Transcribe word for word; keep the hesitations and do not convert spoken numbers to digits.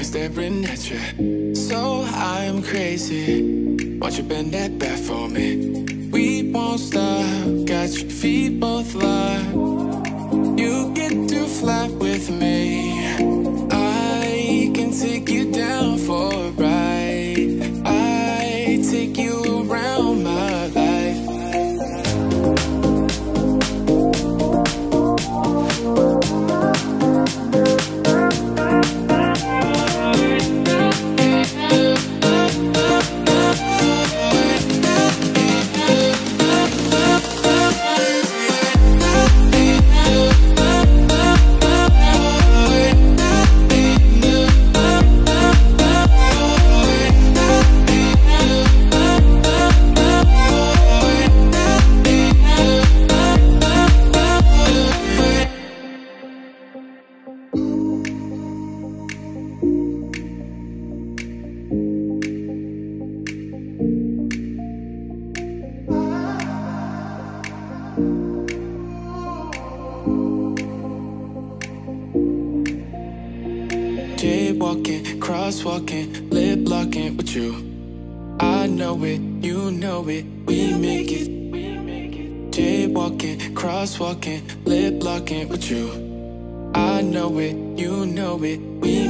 me staring at you. So I'm crazy. Won't you bend that back for me? We won't stop. Got your feet both locked. You get to fly with me. I can take you down for a ride. I take you around my life. Jaywalking, crosswalking, lip locking with you. I know it, you know it, we make it. Jaywalking, crosswalking, lip locking with you. I know it, you know it, we